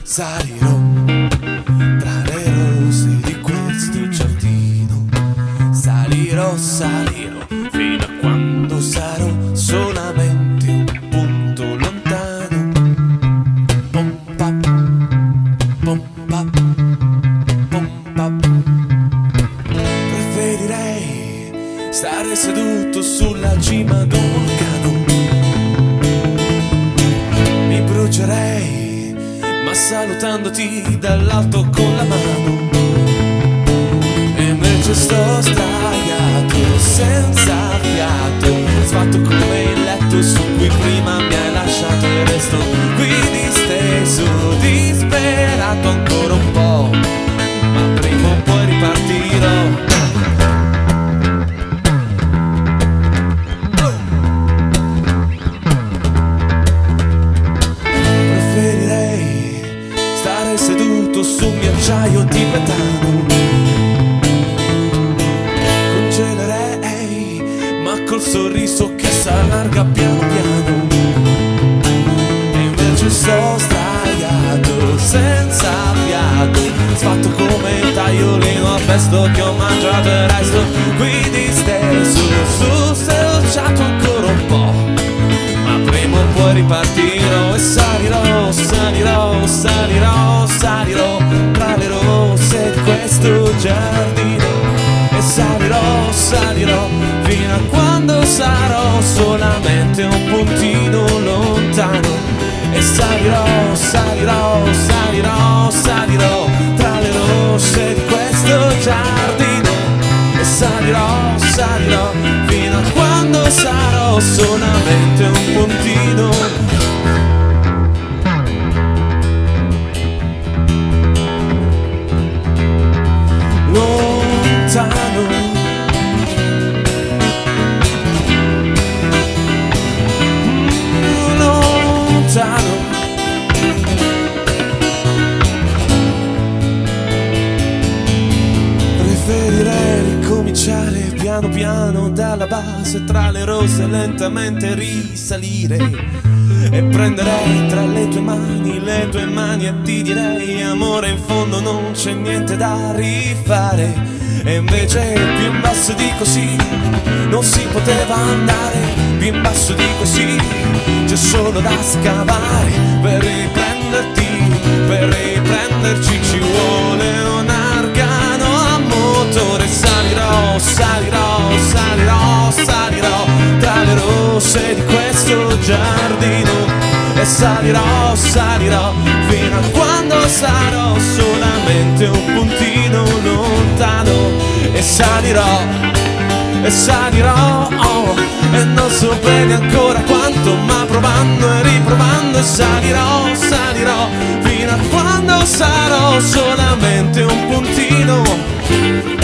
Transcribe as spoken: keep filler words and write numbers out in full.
Salirò tra le rose di questo giardino, salirò, salirò fino a quando sarò solamente un punto lontano. Pom pap, pom pap, pom pap. Preferirei stare seduto sulla cima d'un vulcano, mi brucerei ma salutandoti dall'alto con la mano. E invece sto sdraiato senza fiato, sfatto come il letto su cui prima mi hai lasciato, e resto qui disteso, disperato ancora un po', ma prima o poi ripartirò. Seduto su un ghiacciaio tibetano, congelerei, ma col sorriso che s'allarga piano piano. E invece sto sdraiato senza fiato, sfatto come il tagliolino a pesto che ho mangiato, e resto qui disteso sul selciato ancora un po', ma prima o poi ripartirò. E salirò, salirò, salirò, salirò tra le rose di questo giardino, e salirò, salirò fino a quando sarò solamente un puntino lontano. E salirò, salirò, salirò, salirò tra le rose di questo giardino, e salirò, salirò fino a quando sarò solamente un puntino lontano. Lontano. Preferirei ricominciare piano piano dalla base, tra le rose lentamente risalire, e prenderei tra le tue mani le tue mani e ti direi: amore, in fondo non c'è niente da rifare. E invece più in basso di così non si poteva andare, più in basso di così c'è solo da scavare. Per riprenderti, per riprenderci ci vuole un argano a motore. Salirò, salirò, salirò, salirò tra le rose di questo giardino, e salirò, salirò fino a quando sarò solamente un puntino lontano. E salirò, e salirò, oh, e non so bene ancora quanto, ma provando e riprovando. E salirò, salirò fino a quando sarò solamente un puntino